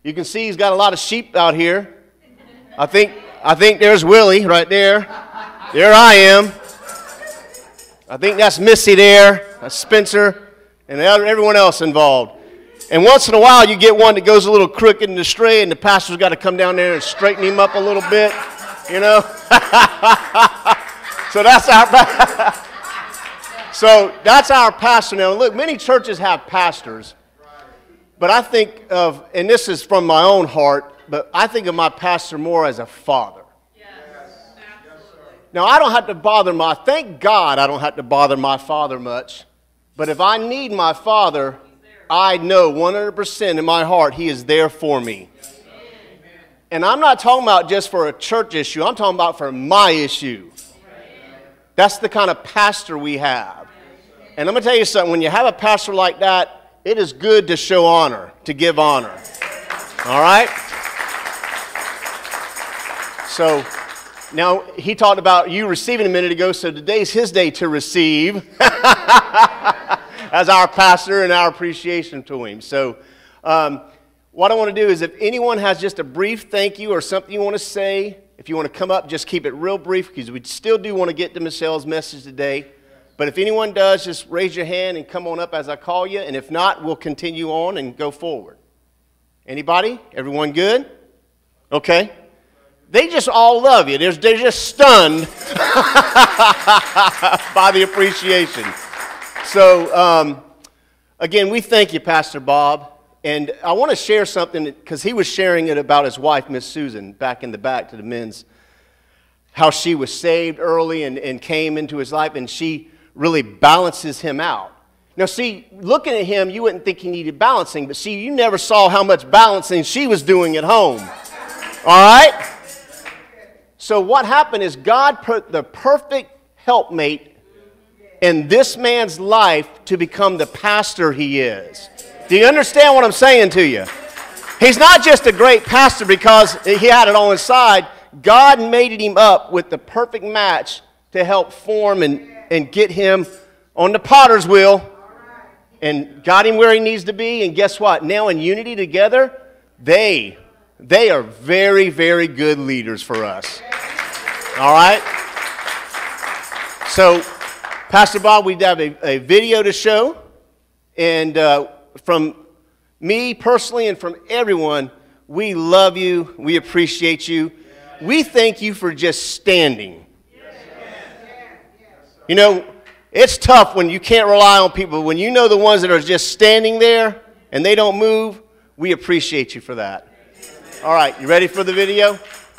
You can see he's got a lot of sheep out here. I think there's Willie right there. There I am. I think that's Missy there. That's Spencer and everyone else involved. And once in a while you get one that goes a little crooked and astray, and the pastor's got to come down there and straighten him up a little bit, you know. So that's our pastor now. Look, many churches have pastors, but I think of, and this is from my own heart, but I think of my pastor more as a father. Now, I don't have to thank God I don't have to bother my father much. But if I need my father, I know 100% in my heart he is there for me. And I'm not talking about just for a church issue. I'm talking about for my issue. That's the kind of pastor we have. And I'm going to tell you something. When you have a pastor like that, it is good to show honor, to give honor. All right? So, now, he talked about you receiving a minute ago, so today's his day to receive as our pastor and our appreciation to him. So, what I want to do is if anyone has just a brief thank you or something you want to say, if you want to come up, just keep it real brief because we still do want to get to Michelle's message today. But if anyone does, just raise your hand and come on up as I call you. And if not, we'll continue on and go forward. Anybody? Everyone good? Okay. They just all love you. They're just stunned by the appreciation. So, again, we thank you, Pastor Bob. And I want to share something because he was sharing it about his wife, Miss Susan, back in the back to the men's, how she was saved early and came into his life, and she really balances him out. Now, see, looking at him, you wouldn't think he needed balancing, but see, you never saw how much balancing she was doing at home. All right? So what happened is God put the perfect helpmate in this man's life to become the pastor he is. Do you understand what I'm saying to you? He's not just a great pastor because he had it on his side. God mated him up with the perfect match to help form and get him on the potter's wheel and got him where he needs to be. And guess what? Now in unity together, they are very, very good leaders for us. All right? So, Pastor Bob, we have a video to show. And from me personally and from everyone, we love you. We appreciate you. We thank you for just standing. You know, it's tough when you can't rely on people. When you know the ones that are just standing there and they don't move, we appreciate you for that. All right, you ready for the video?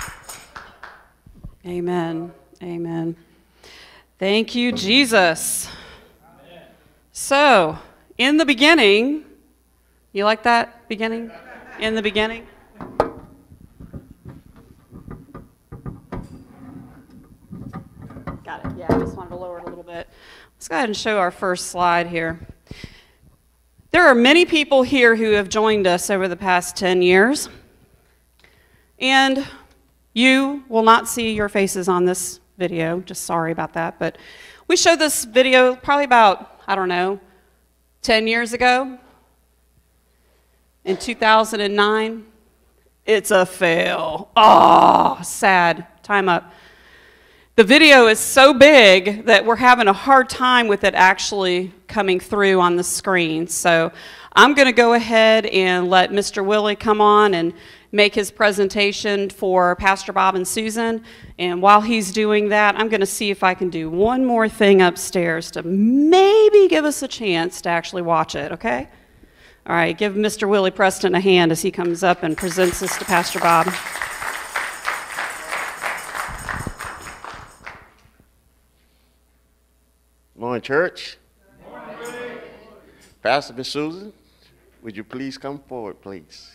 Amen. Amen. Thank you, Jesus. So, in the beginning, you like that beginning? In the beginning? Got it. Yeah, I just wanted to lower it a little bit. Let's go ahead and show our first slide here. There are many people here who have joined us over the past 10 years. And you will not see your faces on this video, just sorry about that, but we showed this video probably about, 10 years ago, in 2009. It's a fail. Oh, sad. Time up. The video is so big that we're having a hard time with it actually coming through on the screen. So I'm going to go ahead and let Mr. Willie come on and make his presentation for Pastor Bob and Susan. And while he's doing that, I'm going to see if I can do one more thing upstairs to maybe give us a chance to actually watch it, okay? All right, give Mr. Willie Preston a hand as he comes up and presents this to Pastor Bob. Morning, church. Morning. Pastor Miss Susan, would you please come forward, please?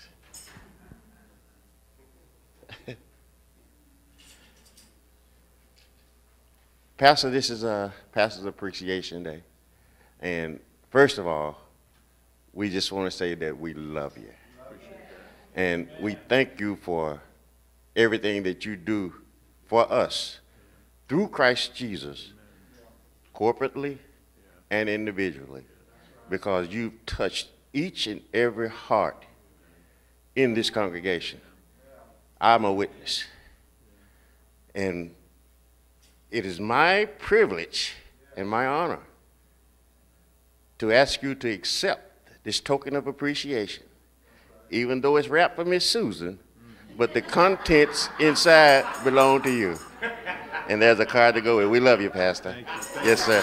Pastor, this is a Pastor's Appreciation Day. And first of all, we just want to say that we love you. And we thank you for everything that you do for us through Christ Jesus, corporately and individually, because you've touched each and every heart in this congregation. I'm a witness. And it is my privilege and my honor to ask you to accept this token of appreciation, even though it's wrapped for Miss Susan, but the contents inside belong to you. And there's a card to go with. We love you, Pastor. You. Yes, sir.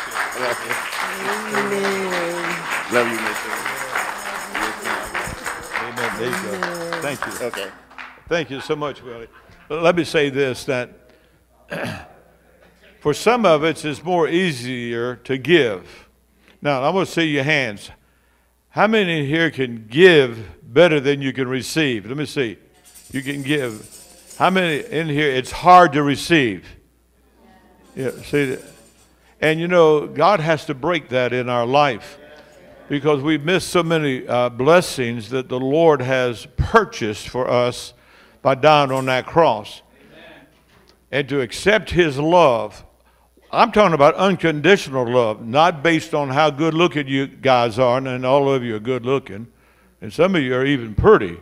Love you, Miss Susan. Amen. There you go. Thank you. Okay. Thank you so much, Willie. Let me say this, that for some of us, it's more easier to give. Now, I'm going to see your hands. How many here can give better than you can receive? Let me see. You can give. How many in here, it's hard to receive? Yeah, see, and you know, God has to break that in our life because we've missed so many blessings that the Lord has purchased for us by dying on that cross. Amen. And to accept his love, I'm talking about unconditional love, not based on how good looking you guys are, and all of you are good looking, and some of you are even pretty.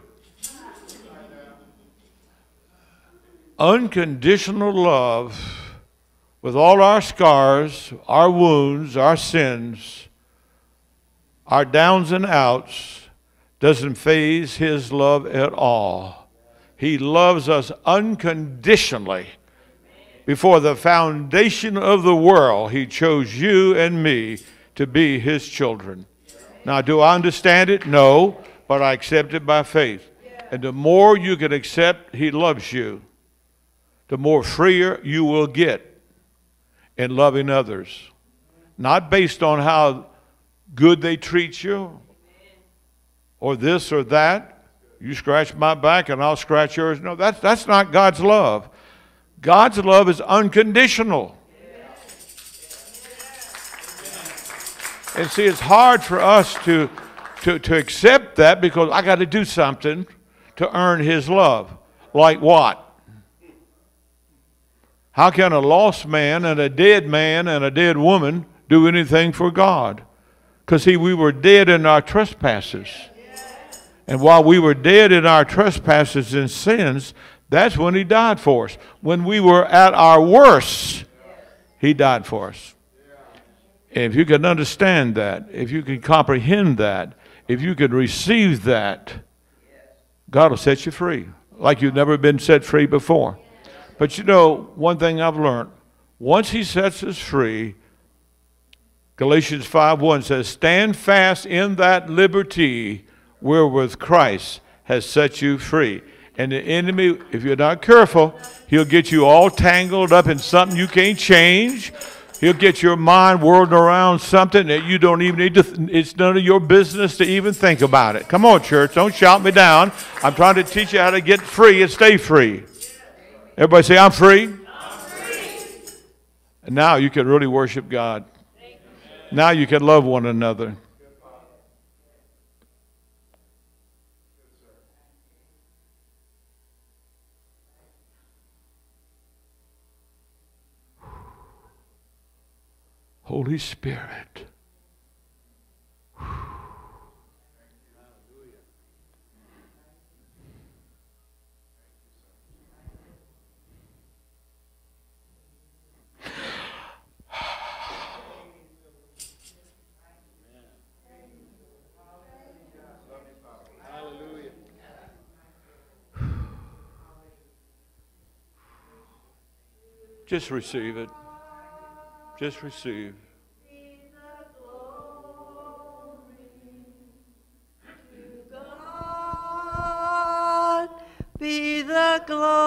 Unconditional love with all our scars, our wounds, our sins, our downs and outs, doesn't faze his love at all. He loves us unconditionally. Before the foundation of the world, he chose you and me to be his children. Now, do I understand it? No, but I accept it by faith. And the more you can accept he loves you, the more freer you will get in loving others. Not based on how good they treat you or this or that. You scratch my back and I'll scratch yours. No, that's not God's love. God's love is unconditional. And see, it's hard for us to accept that because I got to do something to earn his love. Like what? How can a lost man and a dead woman do anything for God? Because see, we were dead in our trespasses. And while we were dead in our trespasses and sins, that's when he died for us. When we were at our worst, he died for us. And if you can understand that, if you can comprehend that, if you can receive that, God will set you free like you've never been set free before. But you know, one thing I've learned, once he sets us free, Galatians 5:1 says, stand fast in that liberty wherewith Christ has set you free. And the enemy, if you're not careful, he'll get you all tangled up in something you can't change. He'll get your mind whirled around something that you don't even need to, it's none of your business to even think about it. Come on, church, don't shout me down. I'm trying to teach you how to get free and stay free. Everybody say, I'm free. I'm free. And now you can really worship God. Now you can love one another. Holy Spirit. Just receive it. Just receive. Be the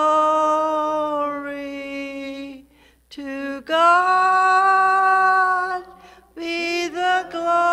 glory to God, be the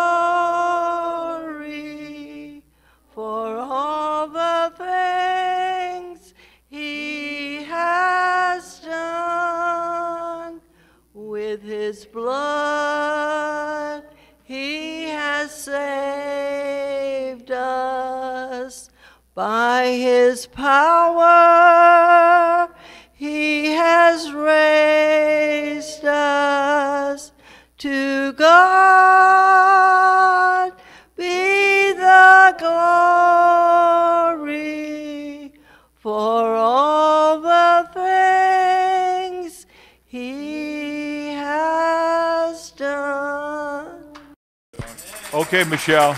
glory for all the things he has done. With his blood he has saved us. By his power, he has raised us. To God be the glory. Okay, Michelle.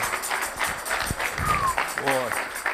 Boy.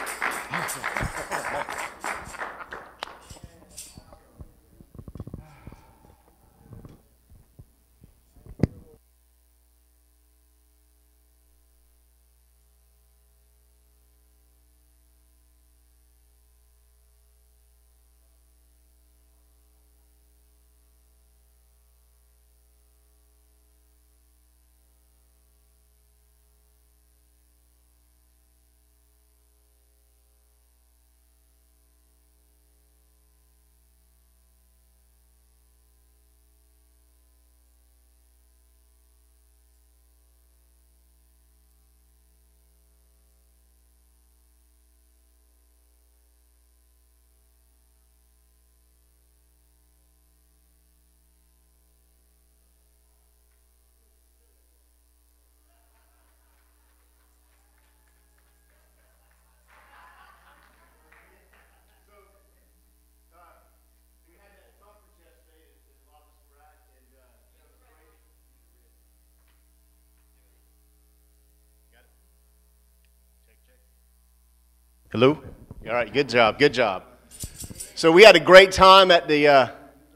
Hello? All right, good job, good job. So we had a great time at the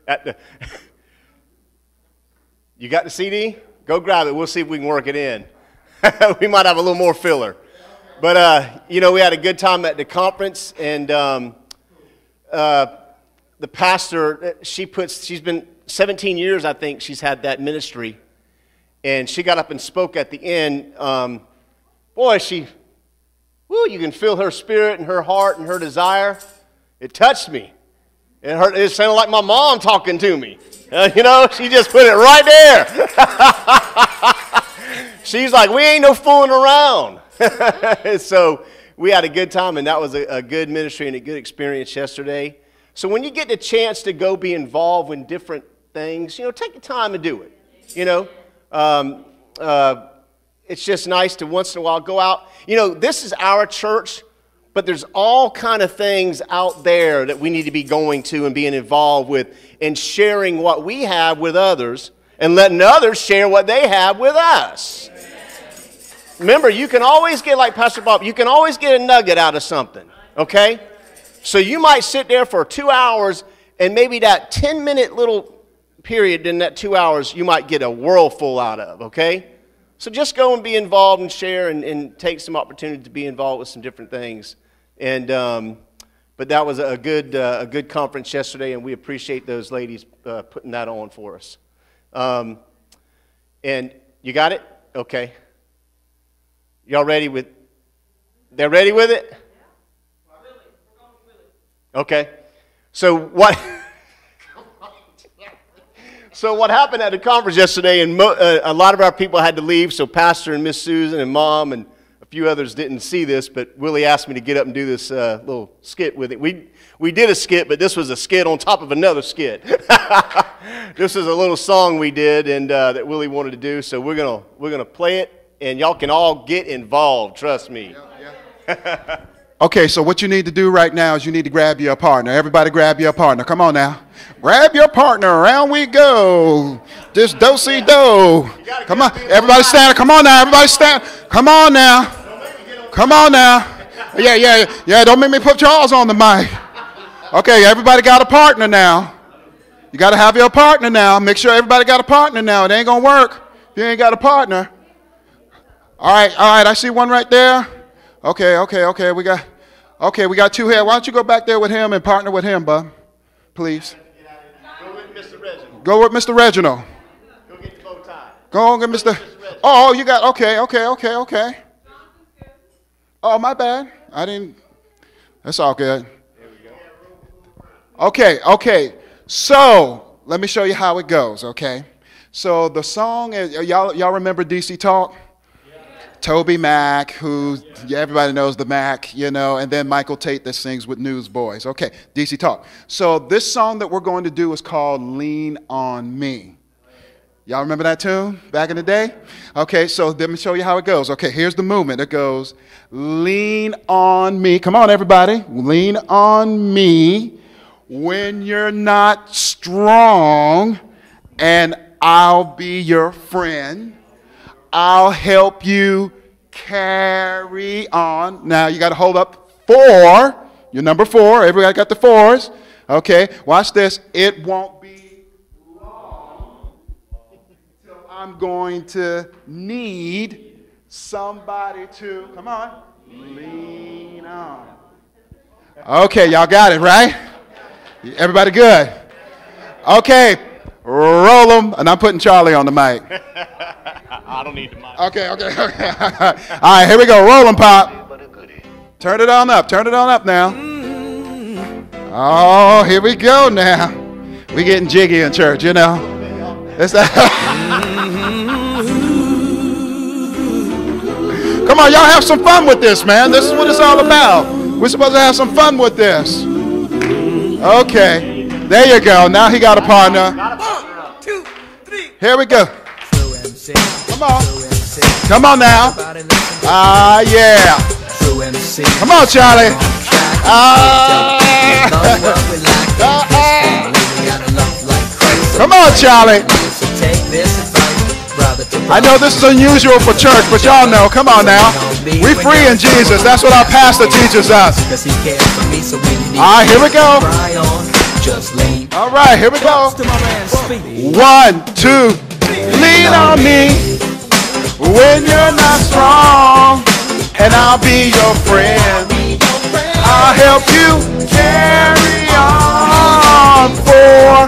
you got the CD? Go grab it. We'll see if we can work it in. We might have a little more filler. But, you know, we had a good time at the conference, and the pastor, she's been 17 years, I think, she's had that ministry. And she got up and spoke at the end. Boy, you can feel her spirit and her heart and her desire. It touched me. It sounded like my mom talking to me. You know, she just put it right there. She's like, we ain't no fooling around. So we had a good time, and that was a good ministry and a good experience yesterday. So when you get the chance to go be involved in different things, you know, take the time to do it. You know, it's just nice to once in a while go out. You know, this is our church, but there's all kind of things out there that we need to be going to and being involved with and sharing what we have with others and letting others share what they have with us. Remember, you can always get, like Pastor Bob, you can always get a nugget out of something, okay? So you might sit there for 2 hours, and maybe that 10-minute little period in that 2 hours you might get a world full out of, okay? So just go and be involved and share and take some opportunity to be involved with some different things. And but that was a good conference yesterday, and we appreciate those ladies putting that on for us. And you got it? Okay. Y'all ready with? They're ready with it? Okay. So what? So what happened at the conference yesterday, and a lot of our people had to leave, so Pastor and Miss Susan and Mom and a few others didn't see this, but Willie asked me to get up and do this little skit with it. We did a skit, but this was a skit on top of another skit. This is a little song we did and that Willie wanted to do, so we're gonna play it, and y'all can all get involved, trust me. Yeah. Okay, so what you need to do right now is you need to grab your partner. Everybody grab your partner. Come on now. Grab your partner. Around we go. Just do-si-do. Come on. Everybody stand. Come on now. Everybody stand. Come on now. Come on now. Yeah. Don't make me put Charles on the mic. Okay, everybody got a partner now. You got to have your partner now. Make sure everybody got a partner now. It ain't going to work if you ain't got a partner. All right. I see one right there. Okay. We got two here. Why don't you go back there with him and partner with him, bub? Please. Go with Mr. Reginald. Go with Mr. Reginald. Go get the bow tie. Go on, get Mr. Oh, you got, okay. Oh, my bad. I didn't, that's all good. There we go. Okay. So, let me show you how it goes, okay? So, the song is, y'all remember DC Talk? Toby Mac, who everybody knows the Mac, you know, and then Michael Tate that sings with Newsboys. Okay, DC Talk. So this song that we're going to do is called Lean on Me. Y'all remember that tune back in the day? Okay, so let me show you how it goes. Okay, here's the movement. It goes, lean on me. Come on, everybody. Lean on me when you're not strong, and I'll be your friend. I'll help you carry on. Now you got to hold up 4. You're number 4. Everybody got the 4s. Okay, watch this. It won't be long until I'm going to need somebody to, come on, lean on. Okay, y'all got it, right? Everybody good? Okay, roll them. And I'm putting Charlie on the mic. I don't need the mic. Okay. All right, here we go. Roll them, Pop. Turn it on up. Turn it on up now. Oh, here we go now. We getting jiggy in church, you know. It's that. Come on, y'all have some fun with this, man. This is what it's all about. We're supposed to have some fun with this. Okay, there you go. Now he got a partner. 1, 2, 3. Here we go. Come on. Come on now. Yeah. Come on, Charlie. Come on, Charlie. I know this is unusual for church, but y'all know. Come on now. We free in Jesus. That's what our pastor teaches us. All right, here we go. All right, here we go. 1, 2. Lean on me when you're not strong, and I'll be your friend. I'll help you carry on for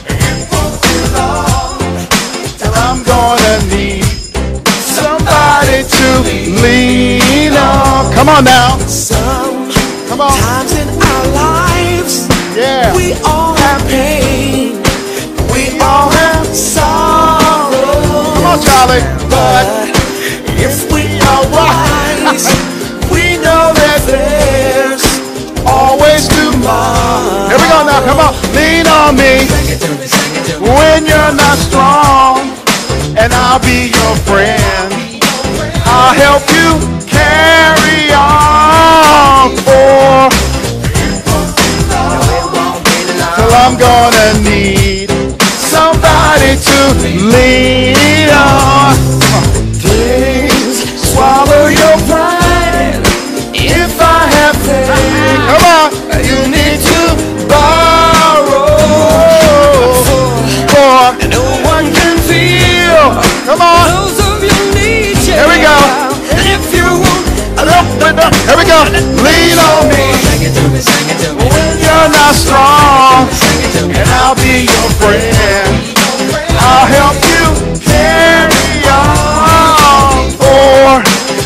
till I'm gonna need somebody to lean on. Come on now. Come on. Sometimes in our lives, Yeah. we all have pain. We all have sorrow. Come on, Charlie. But if we are wise, we know that there's always tomorrow. Here we go now. Come on. Lean on me when you're not strong, and I'll be your friend. I'll help you carry on for till I'm gonna need somebody to lean on. Please swallow your pride. If I have faith, come on, you need to borrow. For No one can feel come on, those of your needs. here we go. If you won't, Here we go. Lean on me when you're not strong, and I'll be your friend. I'll help you carry on for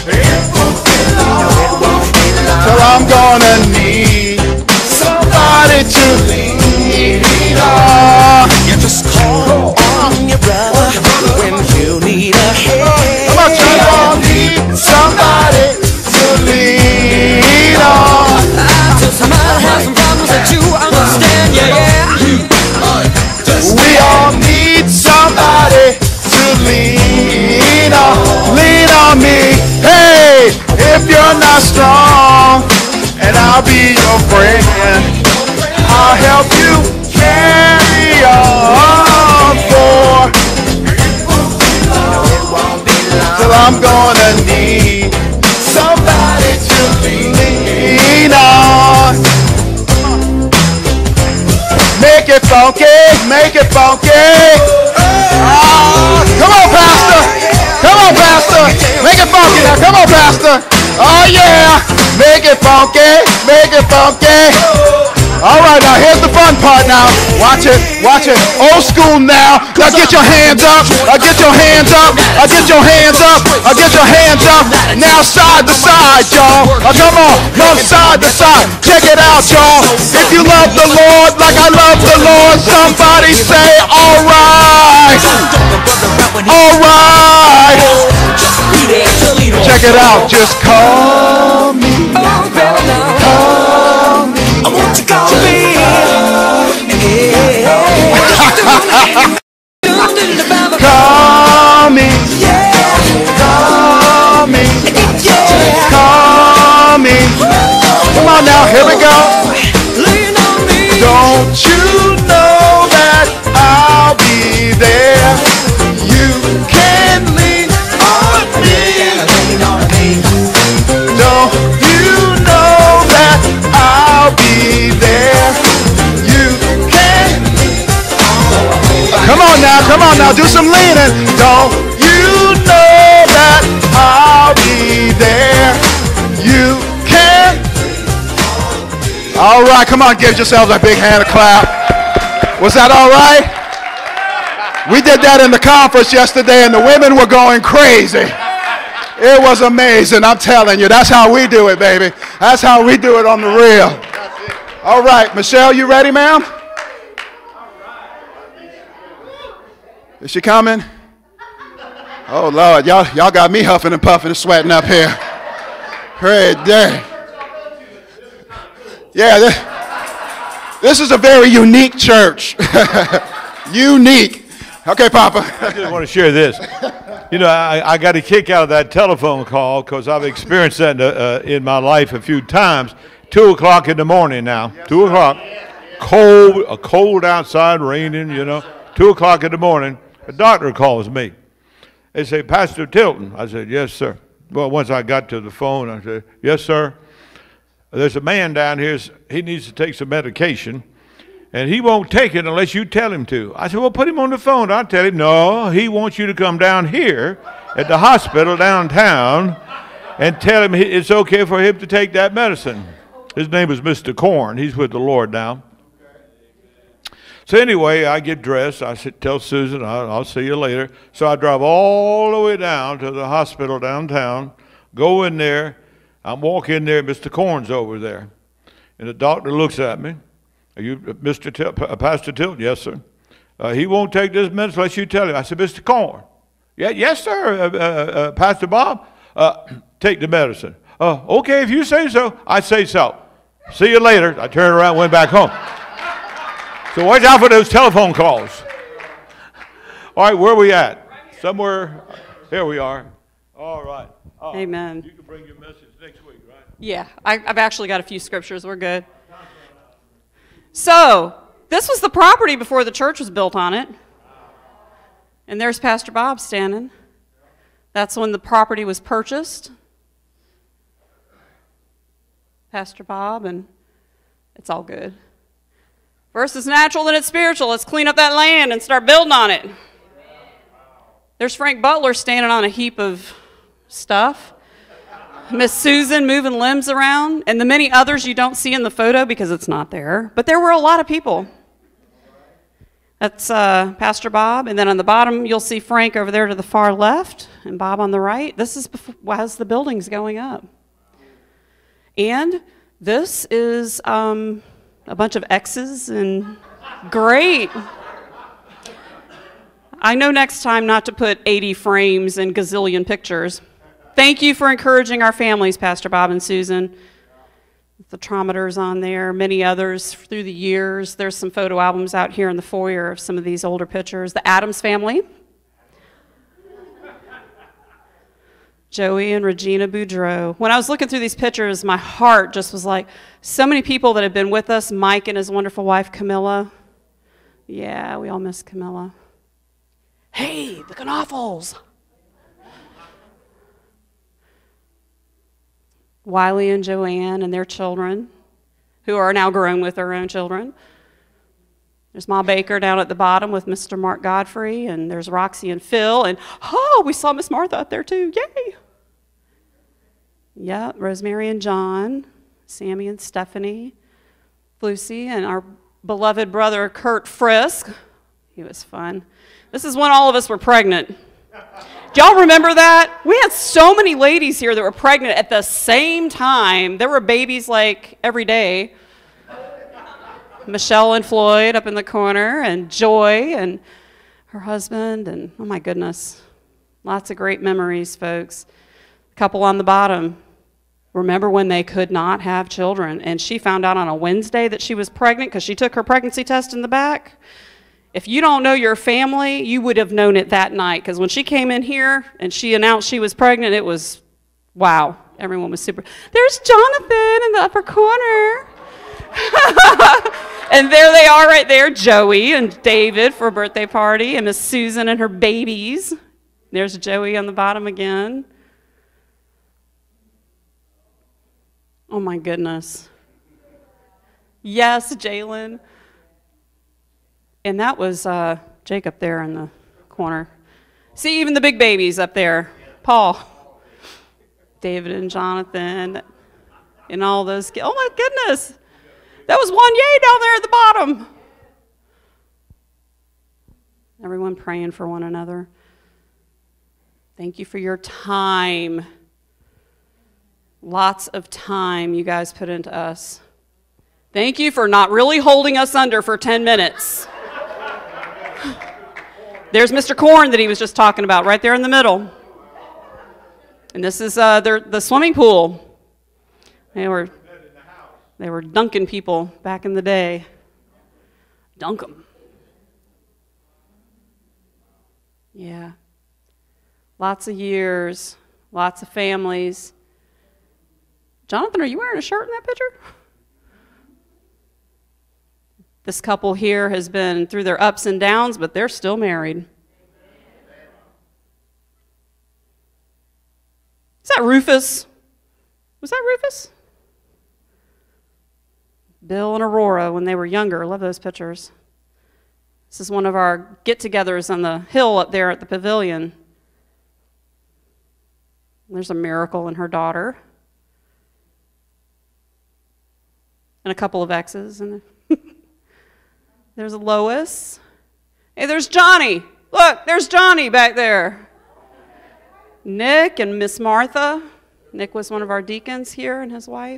till I'm gonna need somebody to lean on. you just call on your brother when you need a hand. Come on, Charlie. I'll need somebody to lean on. Till somebody has some problems that you understand, We all need somebody to lean on. Lean on me. Hey, if you're not strong, and I'll be your friend. I'll help you carry on for till I'm gonna need somebody to lean on. Make it funky, make it funky. Come on, Pastor. Come on, Pastor. Make it funky now. Come on, Pastor. Oh, yeah. Make it funky, make it funky. All right, now here's the fun part now. Watch it, watch it. Old school now. Now get your hands up. Get your hands up. Get your hands up. Get your hands up. Now side to side, y'all. Come on, from side to side. Check it out, y'all. If you love the Lord like I love the Lord, somebody say, all right. All right. Check it out. Just call me. Call me. I want you to call me. Call me. Call me. Call me. Come on now, here we go. Lean on me. Don't you know that I'll be there? You can lean on on now, do some leaning. Don't you know that I'll be there? You can. All right, come on, give yourselves a big hand of clap. Was that all right? We did that in the conference yesterday, and the women were going crazy. It was amazing, I'm telling you. That's how we do it, baby. That's how we do it on the real. All right, Michelle, you ready, ma'am? Is she coming? Oh, Lord, y'all got me huffing and puffing and sweating up here. Great day. Yeah, this is a very unique church. Unique. Okay, Papa. I just want to share this. You know, I got a kick out of that telephone call because I've experienced that in my life a few times. 2 o'clock in the morning now. 2 o'clock. Cold outside, raining, you know. 2 o'clock in the morning. A doctor calls me. They say, Pastor Tilton. I said, yes, sir. Well, once I got to the phone, I said, yes, sir. There's a man down here. He needs to take some medication. And he won't take it unless you tell him to. I said, well, put him on the phone. I'll tell him, no, he wants you to come down here at the hospital downtown and tell him it's okay for him to take that medicine. His name is Mr. Korn. He's with the Lord now. So anyway, I get dressed. I said, tell Susan, I'll see you later. So I drive all the way down to the hospital downtown, go in there. I'm walking in there, Mr. Korn's over there. And the doctor looks at me. Are you Pastor Tilton? Yes, sir. He won't take this medicine unless you tell him. I said, Mr. Korn. Yeah, yes, sir, Pastor Bob. Take the medicine. Okay, if you say so, I say so. See you later. I turned around and went back home. So watch out for those telephone calls. All right, where are we at? Somewhere. Here we are. All right. Amen. You can bring your message next week, right? Yeah, I've actually got a few scriptures. We're good. So, this was the property before the church was built on it. And there's Pastor Bob standing. That's when the property was purchased. Pastor Bob, and it's all good. First it's natural, then it's spiritual. Let's clean up that land and start building on it. There's Frank Butler standing on a heap of stuff. Miss Susan moving limbs around, and the many others you don't see in the photo because it's not there. But there were a lot of people. That's Pastor Bob, and then on the bottom you'll see Frank over there to the far left, and Bob on the right. This is as the building's going up. And this is a bunch of X's, and great. I know next time not to put 80 frames and gazillion pictures. Thank you for encouraging our families, Pastor Bob and Susan. The Trometers on there, many others through the years. There's some photo albums out here in the foyer of some of these older pictures. The Adams family. Joey and Regina Boudreau. When I was looking through these pictures, my heart just was like, so many people that have been with us. Mike and his wonderful wife, Camilla. Yeah, we all miss Camilla. Hey, the Knaufels. Wiley and Joanne and their children, who are now grown with their own children. There's Ma Baker down at the bottom with Mr. Mark Godfrey, and there's Roxy and Phil, and we saw Miss Martha up there too, yay! Yeah, Rosemary and John, Sammy and Stephanie, Lucy, and our beloved brother Kurt Frisk. He was fun. This is when all of us were pregnant. Do y'all remember that? We had so many ladies here that were pregnant at the same time. There were babies like every day. Michelle and Floyd up in the corner, and Joy and her husband, and oh my goodness. Lots of great memories, folks. Couple on the bottom. Remember when they could not have children, and she found out on a Wednesday that she was pregnant because she took her pregnancy test in the back? If you don't know your family, you would have known it that night, because when she came in here and she announced she was pregnant, it was, wow, everyone was super. There's Jonathan in the upper corner. And there they are right there, Joey and David for a birthday party, and Miss Susan and her babies. There's Joey on the bottom again. Oh my goodness. Yes, Jalen. And that was Jake up there in the corner. See, even the big babies up there. Paul, David and Jonathan, and all those kids. Oh my goodness. That was one yay down there at the bottom. Everyone praying for one another. Thank you for your time. Lots of time you guys put into us. Thank you for not really holding us under for 10 minutes. There's Mr. Corn that he was just talking about right there in the middle. And this is the swimming pool. They were dunking people back in the day. Dunk them. Yeah. Lots of years, lots of families. Jonathan, are you wearing a shirt in that picture? This couple here has been through their ups and downs, but they're still married. Is that Rufus? Was that Rufus? Bill and Aurora when they were younger. Love those pictures. This is one of our get-togethers on the hill up there at the pavilion. There's a Miracle and her daughter. And a couple of exes. And there's a Lois. Hey, there's Johnny. Look, there's Johnny back there. Nick and Miss Martha. Nick was one of our deacons here and his wife.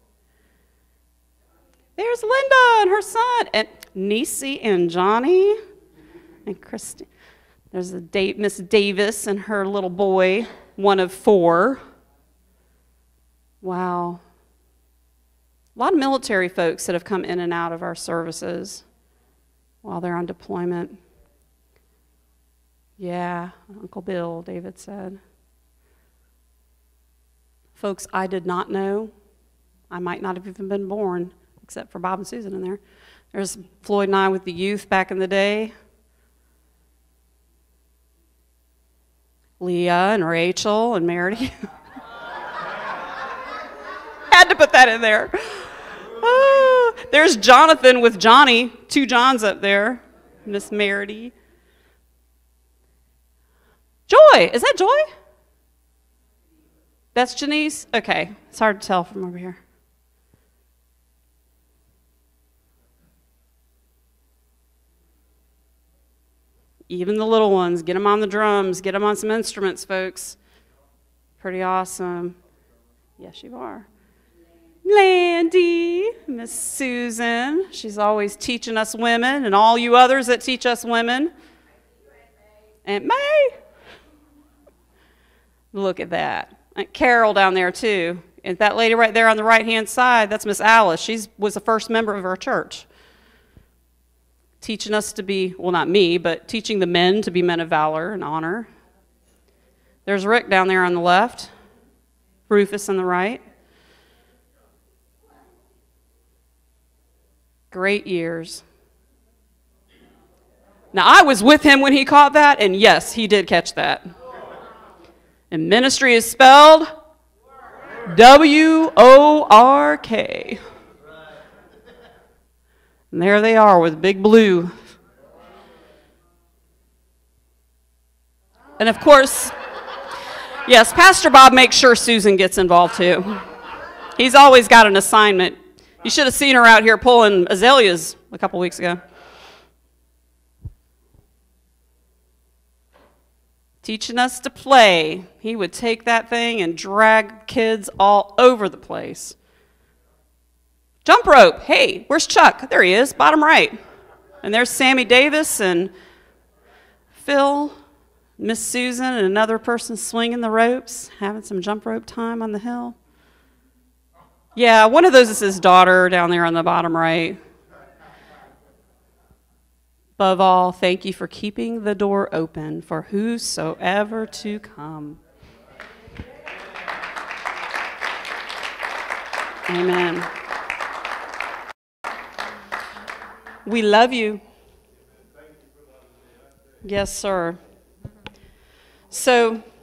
There's Linda and her son. And Niecy and Johnny. And Christy. There's Miss Davis and her little boy, one of 4. Wow. A lot of military folks that have come in and out of our services while they're on deployment. Yeah, Uncle Bill, David said. Folks I did not know. I might not have even been born, except for Bob and Susan in there. There's Floyd and I with the youth back in the day. Leah and Rachel and Meredith. Had to put that in there. There's Jonathan with Johnny. 2 Johns up there. Miss Meredith. Joy. Is that Joy? That's Janice? Okay. It's hard to tell from over here. Even the little ones, get them on the drums, get them on some instruments, folks. Pretty awesome. Yes, you are. Landy, Miss Susan. She's always teaching us women, and all you others that teach us women. Aunt May. Look at that. Aunt Carol down there, too. And that lady right there on the right-hand side, that's Miss Alice. She was the first member of our church. Teaching us to be, well, not me, but teaching the men to be men of valor and honor. There's Rick down there on the left. Rufus on the right. Great years. Now, I was with him when he caught that, and yes, he did catch that. And ministry is spelled W-O-R-K. And there they are with Big Blue. And of course, yes, Pastor Bob makes sure Susan gets involved too. He's always got an assignment. You should have seen her out here pulling azaleas a couple weeks ago. Teaching us to play. He would take that thing and drag kids all over the place. Jump rope. Hey, where's Chuck? There he is, bottom right. And there's Sammy Davis and Phil, Miss Susan, and another person swinging the ropes, having some jump rope time on the hill. Yeah, one of those is his daughter down there on the bottom right. Above all, thank you for keeping the door open for whosoever to come. Amen. We love you. Yes, sir. So,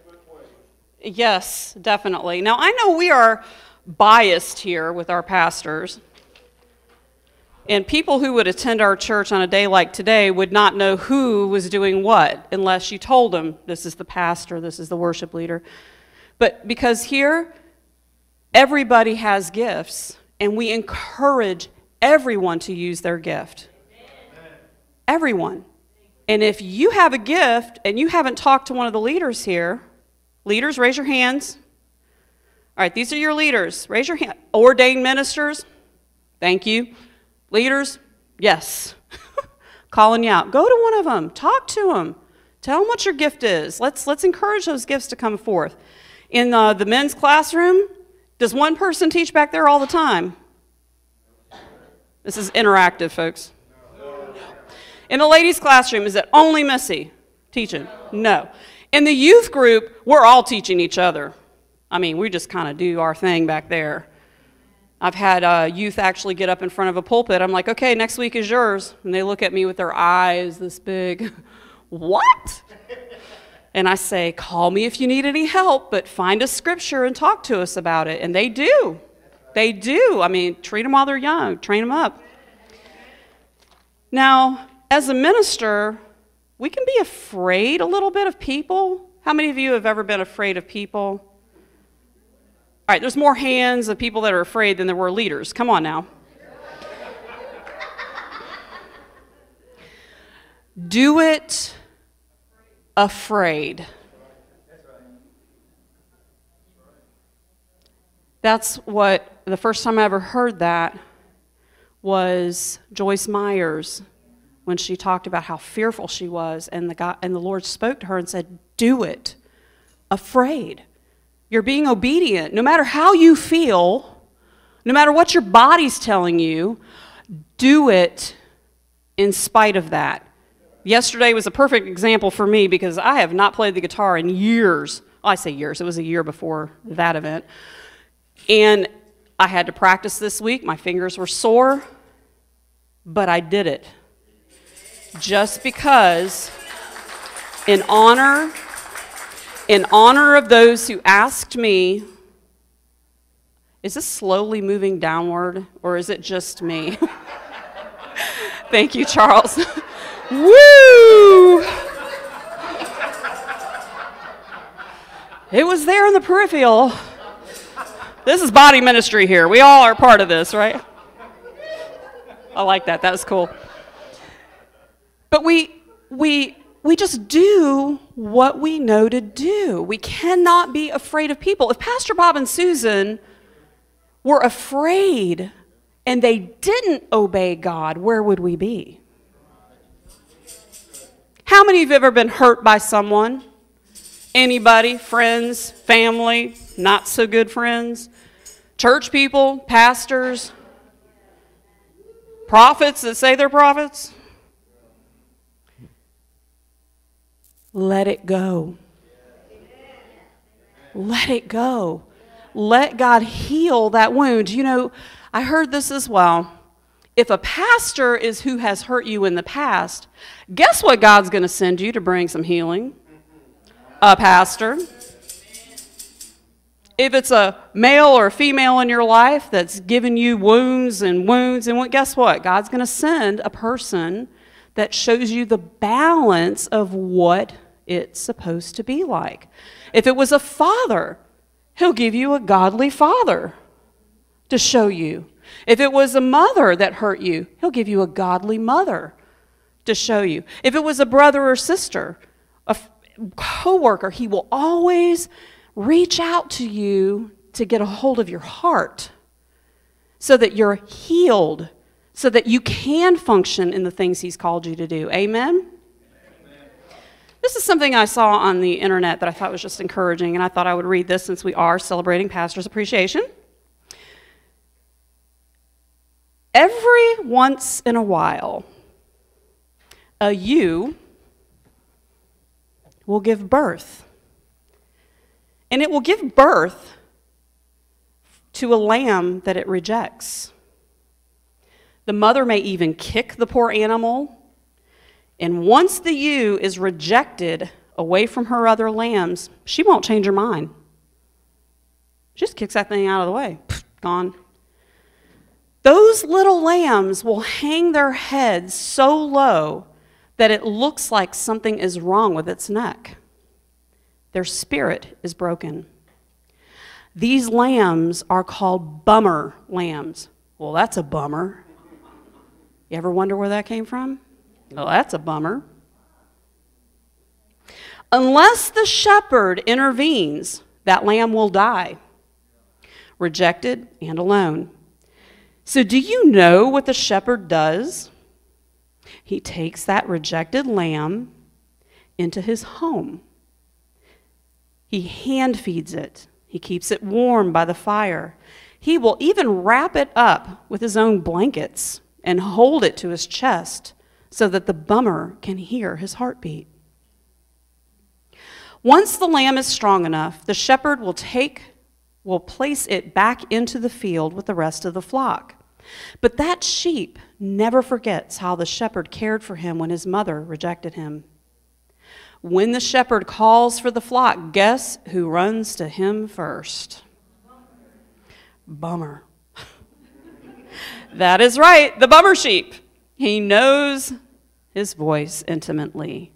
yes, definitely. Now, I know we are biased here with our pastors. And people who would attend our church on a day like today would not know who was doing what unless you told them, this is the pastor, this is the worship leader. But because here, everybody has gifts, and we encourage everyone to use their gift. Everyone. And if you have a gift and you haven't talked to one of the leaders here, leaders, raise your hands. All right, these are your leaders. Raise your hand. Ordained ministers, thank you. Leaders, yes. Calling you out. Go to one of them. Talk to them. Tell them what your gift is. Let's encourage those gifts to come forth. In the men's classroom, does one person teach back there all the time? This is interactive, folks. In the ladies' classroom, is it only Missy teaching? No. In the youth group, we're all teaching each other. I mean, we just kind of do our thing back there. I've had youth actually get up in front of a pulpit. I'm like, okay, next week is yours. And they look at me with their eyes this big. What? And I say, call me if you need any help, but find a scripture and talk to us about it. And they do. They do. I mean, treat them while they're young. Train them up. Now, as a minister, we can be afraid a little bit of people. How many of you have ever been afraid of people? All right, there's more hands of people that are afraid than there were leaders. Come on now. Do it afraid. That's what, the first time I ever heard that was Joyce Myers, when she talked about how fearful she was, and the Lord spoke to her and said, do it afraid. You're being obedient. No matter how you feel, no matter what your body's telling you, do it in spite of that. Yesterday was a perfect example for me because I have not played the guitar in years. I say years, it was a year before that event. And I had to practice this week. My fingers were sore, but I did it. Just because in honor of those who asked me, is this slowly moving downward or is it just me? Thank you, Charles. Woo! It was there in the peripheral. This is body ministry here. We all are part of this, right? I like that. That was cool. But we just do what we know to do. We cannot be afraid of people. If Pastor Bob and Susan were afraid and they didn't obey God, where would we be? How many of you have ever been hurt by someone? Anybody? Friends? Family? Not so good friends? Church people? Pastors? Prophets that say they're prophets? Let it go. Let it go. Let God heal that wound. You know, I heard this as well. If a pastor is who has hurt you in the past, guess what God's going to send you to bring some healing? A pastor. If it's a male or a female in your life that's given you wounds, guess what? God's going to send a person that shows you the balance of what it's supposed to be like. If it was a father, he'll give you a godly father to show you. If it was a mother that hurt you, he'll give you a godly mother to show you. If it was a brother or sister, a coworker, he will always reach out to you to get a hold of your heart so that you're healed, so that you can function in the things he's called you to do. Amen? This is something I saw on the internet that I thought was just encouraging, and I thought I would read this since we are celebrating Pastor's Appreciation. Every once in a while, a ewe will give birth. And it will give birth to a lamb that it rejects. The mother may even kick the poor animal. And once the ewe is rejected away from her other lambs, she won't change her mind. She just kicks that thing out of the way. Pfft, gone. Those little lambs will hang their heads so low that it looks like something is wrong with its neck. Their spirit is broken. These lambs are called bummer lambs. Well, that's a bummer. You ever wonder where that came from? Well, that's a bummer. Unless the shepherd intervenes, that lamb will die, rejected and alone. So do you know what the shepherd does? He takes that rejected lamb into his home. He hand feeds it. He keeps it warm by the fire. He will even wrap it up with his own blankets and hold it to his chest so that the bummer can hear his heartbeat. Once the lamb is strong enough, the shepherd will place it back into the field with the rest of the flock. But that sheep never forgets how the shepherd cared for him when his mother rejected him. When the shepherd calls for the flock, guess who runs to him first? Bummer. That is right, the bummer sheep. He knows his voice intimately.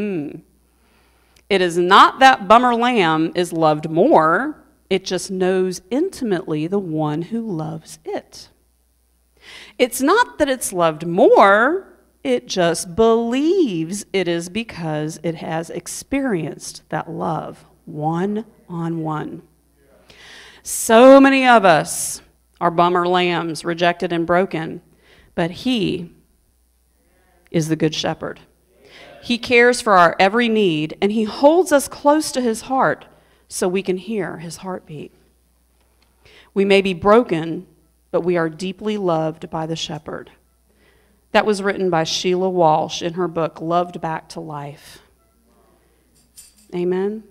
It is not that bummer lamb is loved more, it just knows intimately the one who loves it. It's not that it's loved more, it just believes it is because it has experienced that love one-on-one. So many of us are bummer lambs, rejected and broken, but he is the good shepherd. He cares for our every need, and he holds us close to his heart so we can hear his heartbeat. We may be broken, but we are deeply loved by the shepherd. That was written by Sheila Walsh in her book, Loved Back to Life. Amen?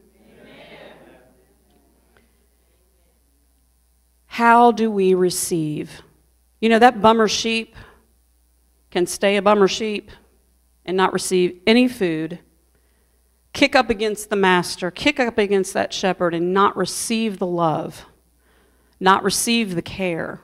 How do we receive? You know, that bummer sheep can stay a bummer sheep and not receive any food, kick up against the master, kick up against that shepherd, and not receive the love, not receive the care.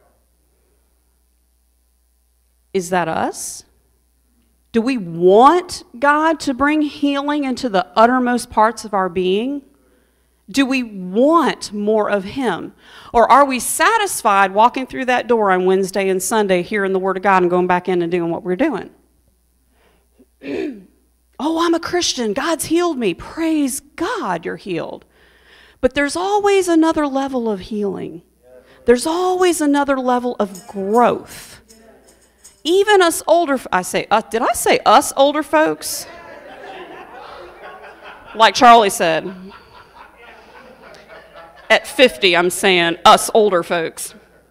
Is that us? Do we want God to bring healing into the uttermost parts of our being? Do we want more of him? Or are we satisfied walking through that door on Wednesday and Sunday, hearing the word of God and going back in and doing what we're doing? Oh, I'm a Christian. God's healed me. Praise God, you're healed. But there's always another level of healing. There's always another level of growth. Even us older, did I say us older folks? Like Charlie said. At 50, I'm saying us older folks.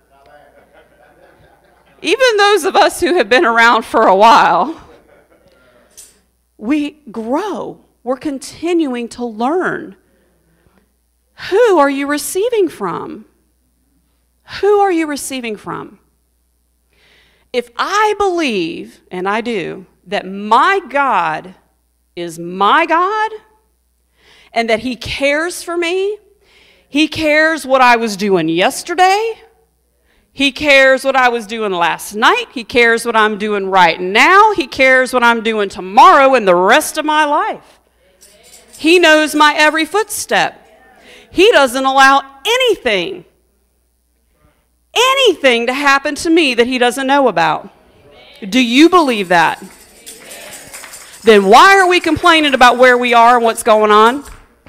Even those of us who have been around for a while, we grow. We're continuing to learn. Who are you receiving from? Who are you receiving from? If I believe, and I do, that my God is my God, and that he cares for me, he cares what I was doing yesterday, he cares what I was doing last night, he cares what I'm doing right now, he cares what I'm doing tomorrow and the rest of my life. He knows my every footstep. He doesn't allow anything to happen to me that he doesn't know about. Do you believe that? Then why are we complaining about where we are and what's going on?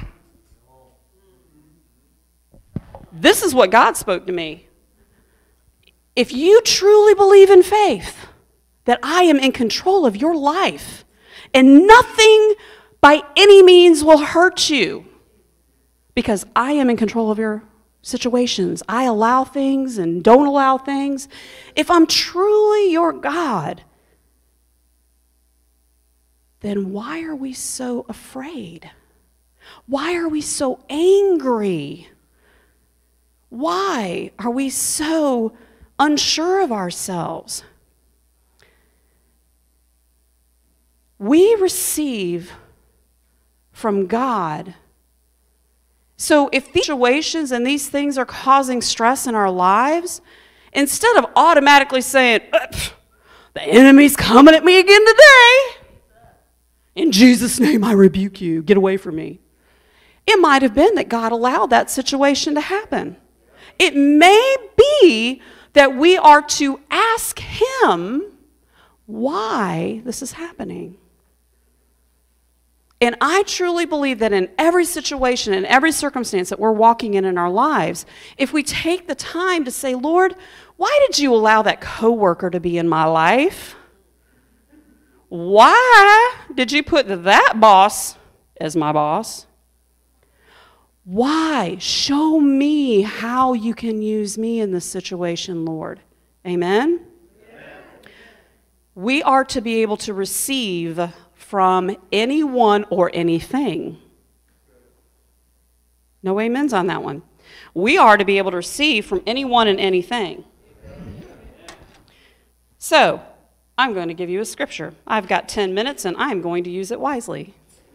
This is what God spoke to me. If you truly believe in faith that I am in control of your life and nothing by any means will hurt you because I am in control of your situations. I allow things and don't allow things. If I'm truly your God, then why are we so afraid? Why are we so angry? Why are we so unsure of ourselves? We receive from God. So if these situations and these things are causing stress in our lives, instead of automatically saying, the enemy's coming at me again today, in Jesus' name I rebuke you, get away from me. It might have been that God allowed that situation to happen. It may be that we are to ask him why this is happening. And I truly believe that in every situation, in every circumstance that we're walking in our lives, if we take the time to say, Lord, why did you allow that coworker to be in my life? Why did you put that boss as my boss? Why? Show me how you can use me in this situation, Lord. Amen? Amen. We are to be able to receive from anyone or anything. No amens on that one. We are to be able to receive from anyone and anything. So, I'm going to give you a scripture. I've got 10 minutes and I'm going to use it wisely.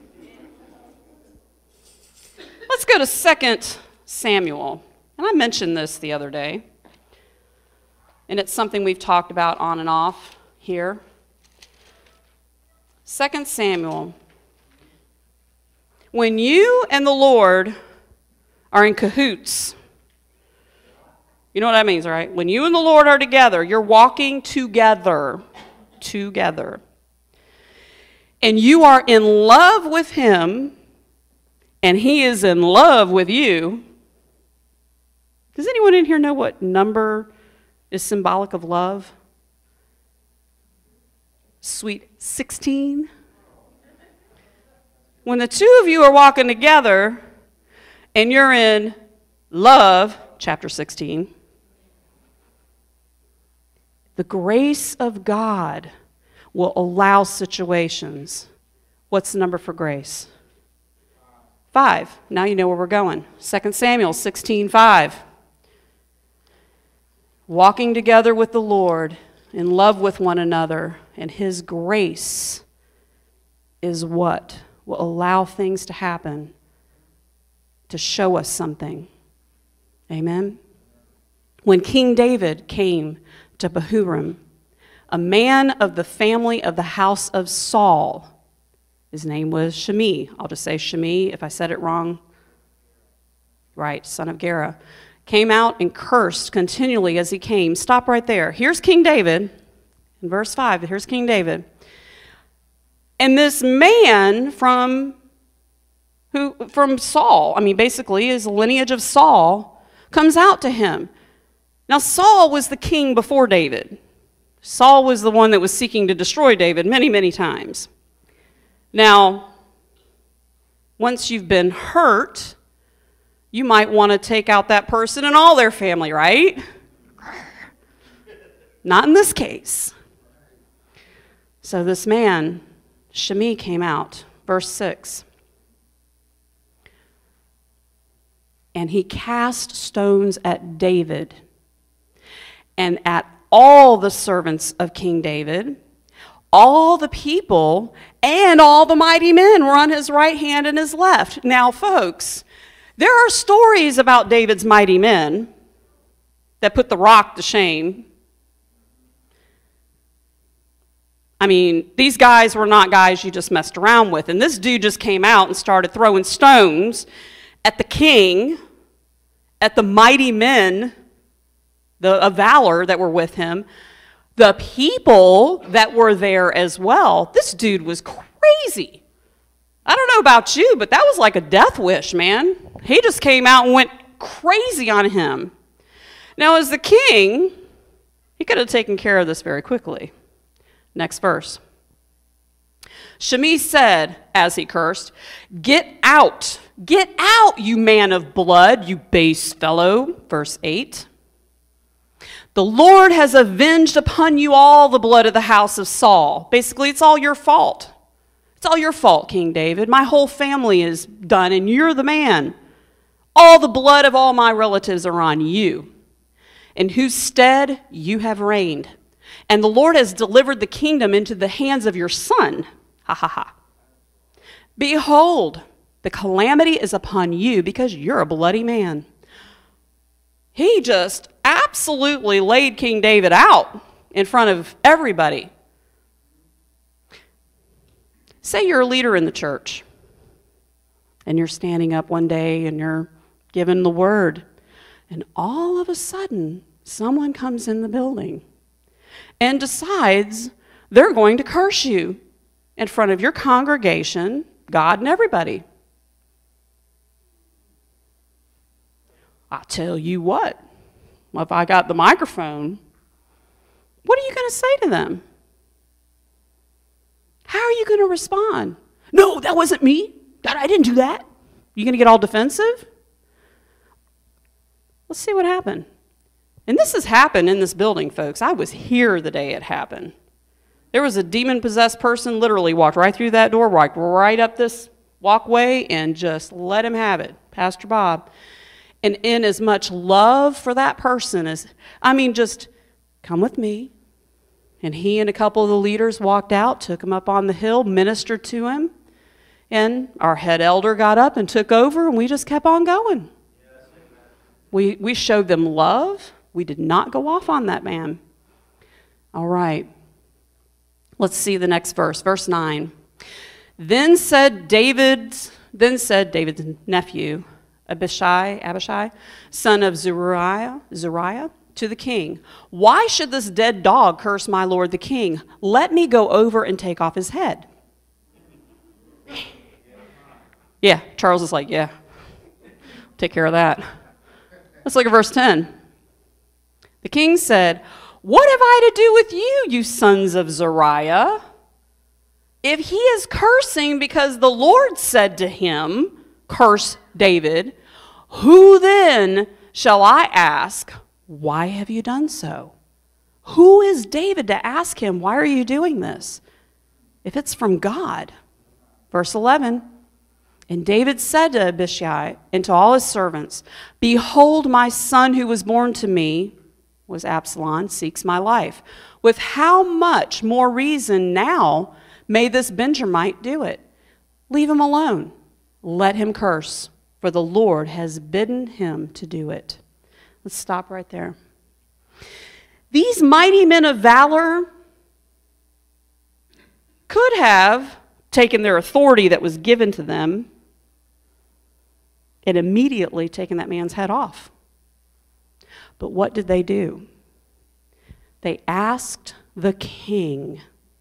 Let's go to 2 Samuel. And I mentioned this the other day. And it's something we've talked about on and off here. 2 Samuel. When you and the Lord are in cahoots, you know what that means, right? When you and the Lord are together, you're walking together. Together. And you are in love with him, and he is in love with you. Does anyone in here know what number is symbolic of love? Sweet 16. When the two of you are walking together and you're in love, chapter 16, the grace of God will allow situations. What's the number for grace? 5. Now you know where we're going. 2 Samuel 16:5. Walking together with the Lord, in love with one another, and his grace is what will allow things to happen to show us something. Amen? When King David came to Bahurim, a man of the family of the house of Saul, his name was Shimei. I'll just say Shimei. If I said it wrong, right, son of Gera, came out and cursed continually as he came. Stop right there. Here's King David. In verse 5, here's King David. And this man from Saul, basically his lineage of Saul, comes out to him. Now, Saul was the king before David. Saul was the one that was seeking to destroy David many, many times. Now, once you've been hurt, you might want to take out that person and all their family, right? Not in this case. So this man, Shimei, came out. Verse 6. And he cast stones at David and at all the servants of King David. All the people and all the mighty men were on his right hand and his left. Now, folks, there are stories about David's mighty men that put the rock to shame. These guys were not guys you just messed around with. And this dude just came out and started throwing stones at the king, at the mighty men of valor that were with him, the people that were there as well. This dude was crazy. I don't know about you, but that was like a death wish, man. He just came out and went crazy on him. Now, as the king, he could have taken care of this very quickly. Next verse. Shimei said, as he cursed, "Get out, you man of blood, you base fellow." Verse 8. "The Lord has avenged upon you all the blood of the house of Saul." Basically, it's all your fault. It's all your fault, King David. My whole family is done, and you're the man. All the blood of all my relatives are on you, in whose stead you have reigned. And the Lord has delivered the kingdom into the hands of your son. Ha ha ha. Behold, the calamity is upon you because you're a bloody man. He just absolutely laid King David out in front of everybody. Say you're a leader in the church, and you're standing up one day and you're giving the word, and all of a sudden, someone comes in the building and decides they're going to curse you in front of your congregation, God, and everybody. I tell you what, if I got the microphone, what are you going to say to them? How are you going to respond? No, that wasn't me. I didn't do that. You going to get all defensive? Let's see what happened. And this has happened in this building, folks. I was here the day it happened. There was a demon-possessed person literally walked right through that door, walked right up this walkway, and just let him have it, Pastor Bob. And in as much love for that person as, just come with me. And he and a couple of the leaders walked out, took him up on the hill, ministered to him. And our head elder got up and took over, and we just kept on going. We showed them love. We did not go off on that man. All right. Let's see the next verse, verse 9. Then said David's nephew, Abishai, son of Zeruiah, to the king, why should this dead dog curse my lord the king? Let me go over and take off his head. Yeah, Charles is like, yeah, take care of that. Let's look at verse 10. The king said, what have I to do with you, you sons of Zeruiah? If he is cursing because the Lord said to him, curse David, who then shall I ask, why have you done so? Who is David to ask him, why are you doing this? If it's from God. Verse 11, and David said to Abishai and to all his servants, behold, my son who was born to me, was Absalom, seeks my life. With how much more reason now may this Benjamite do it? Leave him alone. Let him curse, for the Lord has bidden him to do it. Let's stop right there. These mighty men of valor could have taken their authority that was given to them and immediately taken that man's head off. But what did they do? They asked the king,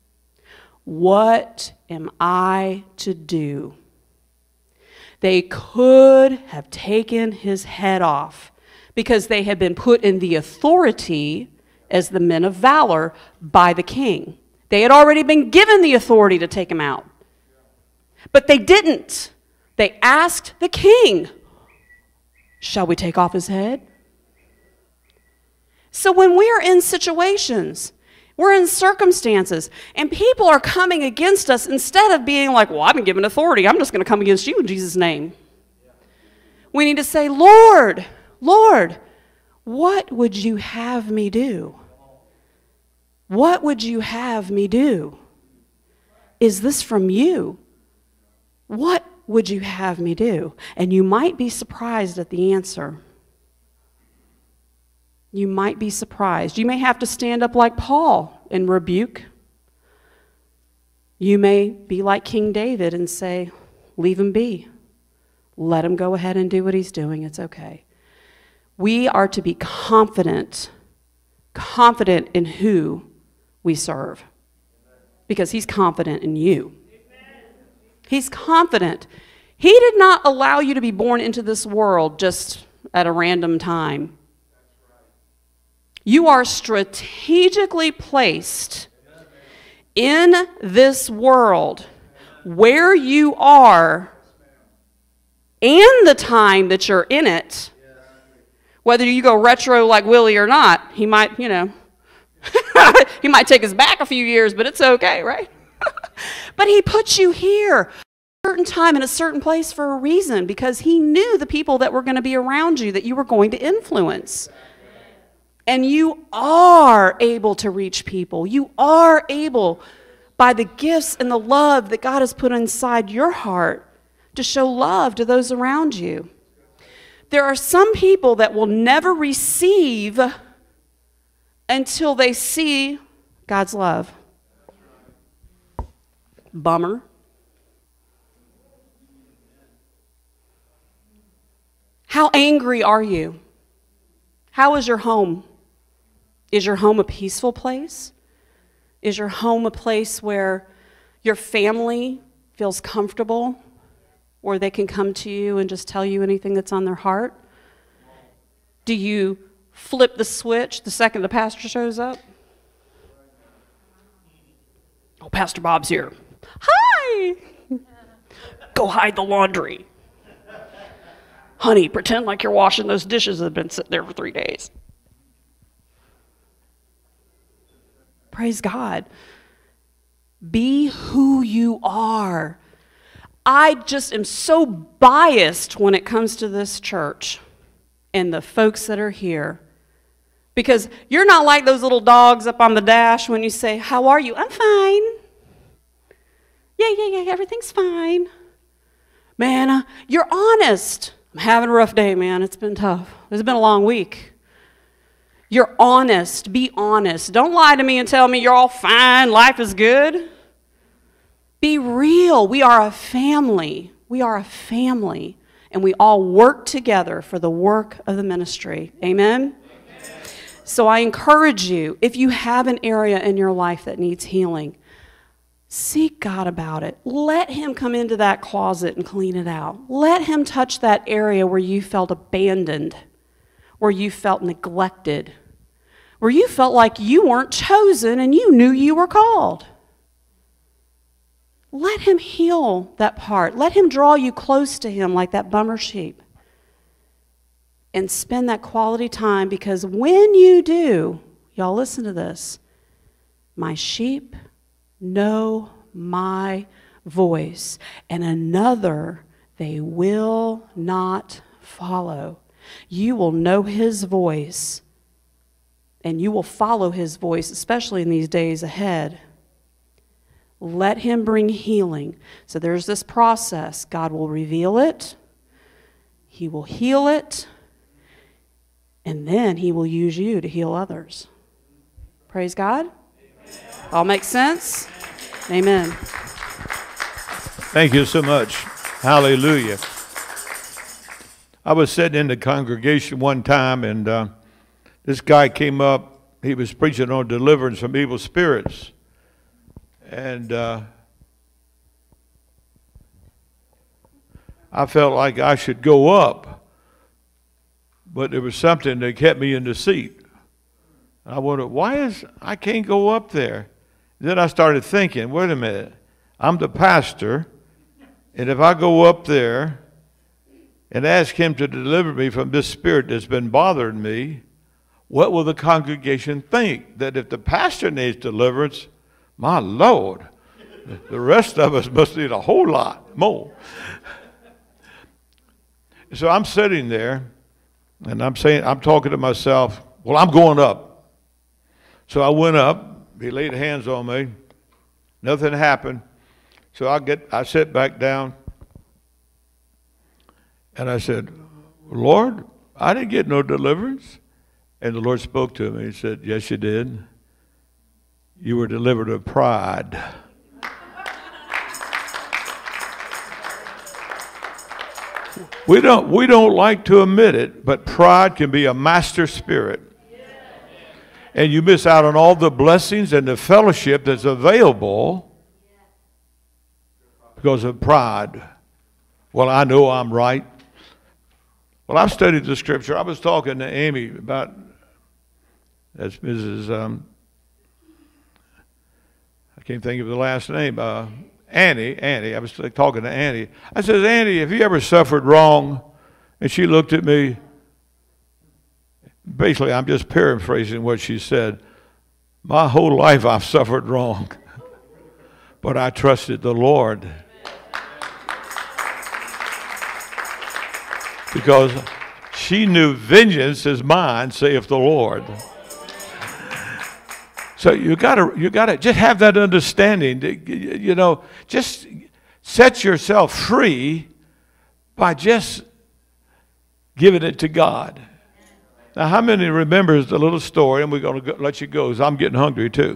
what am I to do? They could have taken his head off because they had been put in the authority as the men of valor by the king. They had already been given the authority to take him out. But they didn't. They asked the king, shall we take off his head? So when we are in situations, we're in circumstances, and people are coming against us, instead of being like, well, I've been given authority, I'm just going to come against you in Jesus' name. We need to say, Lord, Lord, what would you have me do? What would you have me do? Is this from you? What would you have me do? And you might be surprised at the answer. You might be surprised. You may have to stand up like Paul and rebuke. You may be like King David and say, leave him be. Let him go ahead and do what he's doing. It's okay. We are to be confident in who we serve, because he's confident in you. He's confident. He did not allow you to be born into this world just at a random time. You are strategically placed in this world where you are and the time that you're in it. Whether you go retro like Willie or not, he might, he might take us back a few years, but it's okay, right? But he put you here at a certain time in a certain place for a reason, because he knew the people that were going to be around you that you were going to influence. And you are able to reach people. You are able, by the gifts and the love that God has put inside your heart, to show love to those around you. There are some people that will never receive until they see God's love. Bummer. How angry are you? How is your home? Is your home a peaceful place? Is your home a place where your family feels comfortable, or they can come to you and just tell you anything that's on their heart? Do you flip the switch the second the pastor shows up? Oh, Pastor Bob's here. Hi! Go hide the laundry. Honey, pretend like you're washing those dishes that have been sitting there for 3 days. Praise God. Be who you are. I just am so biased when it comes to this church and the folks that are here. Because you're not like those little dogs up on the dash when you say, how are you? I'm fine. Yeah, everything's fine. Man, you're honest. I'm having a rough day, man. It's been tough. It's been a long week. You're honest. Be honest. Don't lie to me and tell me you're all fine, life is good. Be real. We are a family. We are a family. And we all work together for the work of the ministry. Amen? So I encourage you, if you have an area in your life that needs healing, seek God about it. Let him come into that closet and clean it out. Let him touch that area where you felt abandoned, where you felt neglected, where you felt like you weren't chosen and you knew you were called. Let him heal that part. Let him draw you close to him like that bummer sheep. And spend that quality time, because when you do, y'all listen to this, my sheep know my voice, and another they will not follow. You will know his voice, and you will follow his voice, especially in these days ahead. Let him bring healing. So there's this process. God will reveal it. He will heal it. And then he will use you to heal others. Praise God. All make sense? Amen. Thank you so much. Hallelujah. I was sitting in the congregation one time, and this guy came up. He was preaching on deliverance from evil spirits. And I felt like I should go up, but there was something that kept me in the seat. I wondered, I can't go up there? Then I started thinking, wait a minute, I'm the pastor, and if I go up there and ask him to deliver me from this spirit that's been bothering me, what will the congregation think? That if the pastor needs deliverance, my Lord, the rest of us must need a whole lot more. So I'm sitting there, and I'm talking to myself, well, I'm going up. So I went up. He laid hands on me. Nothing happened. So I sit back down, and I said, Lord, I didn't get no deliverance. And the Lord spoke to me. He said, yes, you did. You were delivered of pride. We don't like to admit it, but pride can be a master spirit. And you miss out on all the blessings and the fellowship that's available because of pride. Well, I know I'm right. Well, I've studied the scripture. I was talking to Amy about, that's Mrs. I can't think of the last name, Annie. I was talking to Annie. I said, Annie, have you ever suffered wrong? And she looked at me. Basically, I'm just paraphrasing what she said. My whole life I've suffered wrong, but I trusted the Lord. Because she knew vengeance is mine, saith the Lord. So you gotta just have that understanding. You know, just set yourself free by just giving it to God. Now, how many remembers the little story? And we're going to let you go because I'm getting hungry too.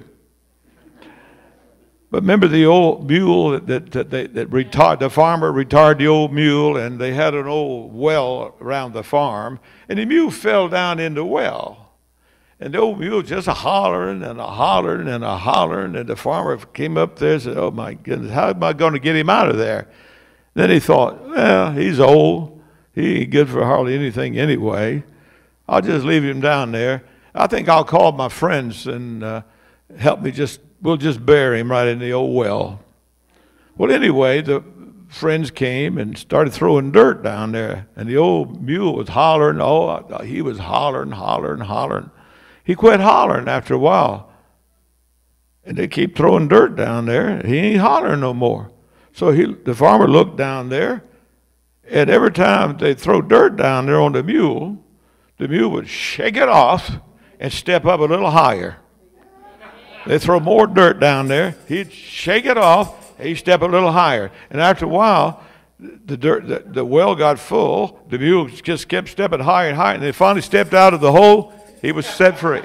But remember the old mule the farmer retired the old mule, and they had an old well around the farm, and the mule fell down in the well. And the old mule just hollering and hollering and hollering, and the farmer came up there and said, oh my goodness, how am I going to get him out of there? Then he thought, well, he's old. He ain't good for hardly anything anyway. I'll just leave him down there. I think I'll call my friends and help me we'll just bury him right in the old well. Well, anyway, the friends came and started throwing dirt down there. And the old mule was hollering. Oh, he was hollering. He quit hollering after a while. And they keep throwing dirt down there. He ain't hollering no more. So the farmer looked down there. And every time they throw dirt down there on the mule would shake it off and step up a little higher. They throw more dirt down there. He'd shake it off. He'd step a little higher. And after a while, the well got full. The mule just kept stepping higher and higher. And they finally stepped out of the hole. He was set free.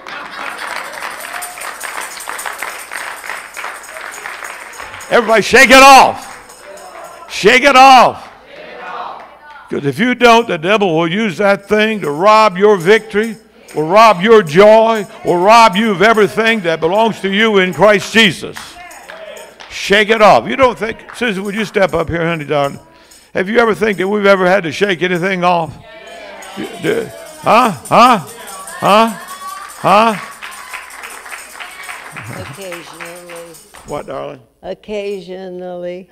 Everybody shake it off. Shake it off. Because if you don't, the devil will use that thing to rob your victory, will rob your joy, will rob you of everything that belongs to you in Christ Jesus. Shake it off. You don't think, Susan, would you step up here, honey, darling? Have you ever think that we've ever had to shake anything off? Occasionally. What, darling? Occasionally.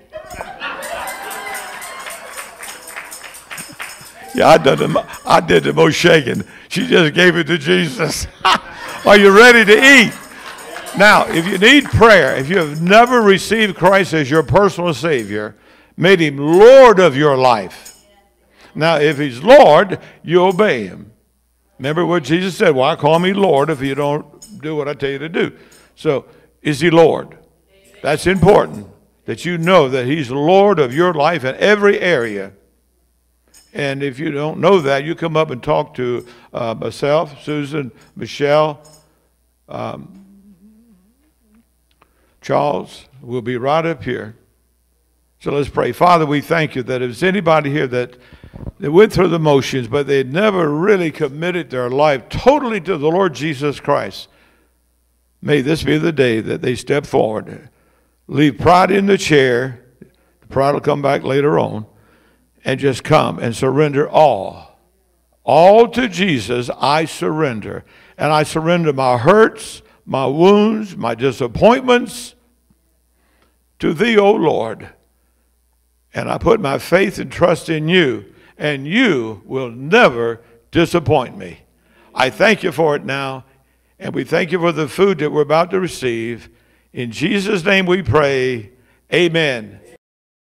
Yeah, I did the most shaking. She just gave it to Jesus. Are you ready to eat? Now, if you need prayer, if you have never received Christ as your personal Savior, made him Lord of your life. Now, if he's Lord, you obey him. Remember what Jesus said, why call me Lord if you don't do what I tell you to do? So, is he Lord? That's important, that you know that he's Lord of your life in every area. And if you don't know that, you come up and talk to myself, Susan, Michelle, Charles. We'll be right up here. So let's pray. Father, we thank you that if there's anybody here that went through the motions, but they never really committed their life totally to the Lord Jesus Christ, may this be the day that they step forward. Leave pride in the chair. The pride will come back later on. And just come and surrender all. All to Jesus I surrender. And I surrender my hurts, my wounds, my disappointments to thee, O Lord. And I put my faith and trust in you. And you will never disappoint me. I thank you for it now. And we thank you for the food that we're about to receive. In Jesus' name we pray. Amen.